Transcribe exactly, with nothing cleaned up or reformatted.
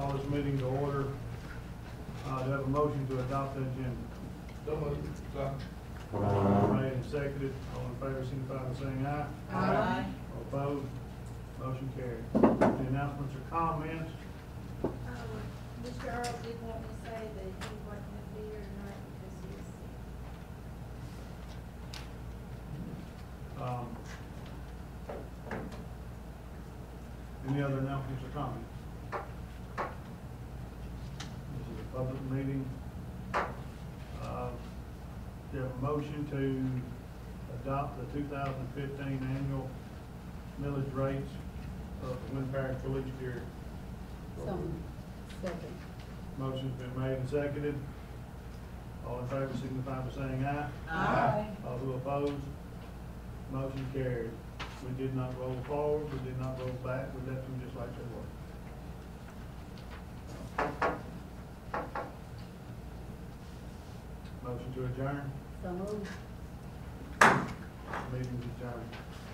call this meeting to order. Uh, do I have a motion to adopt the agenda? So moved. Second. Motion made and seconded. All in favor, signify by saying aye. Aye. All opposed? Motion carried. Any announcements or comments? Um, Mister Earl did want me to say that he wasn't gonna be here tonight because he is sick. Um, any other announcements or comments? This is a public meeting. Uh, do you have a motion to adopt the two thousand fifteen annual millage rates of the Winn Parish Police Jury? So, second. Motion's been made and seconded. All in favor signify by saying aye. Aye. All who oppose, motion carried. We did not roll forward, we did not roll back, we left them just like they were. Motion to adjourn, So moved. meeting is adjourned.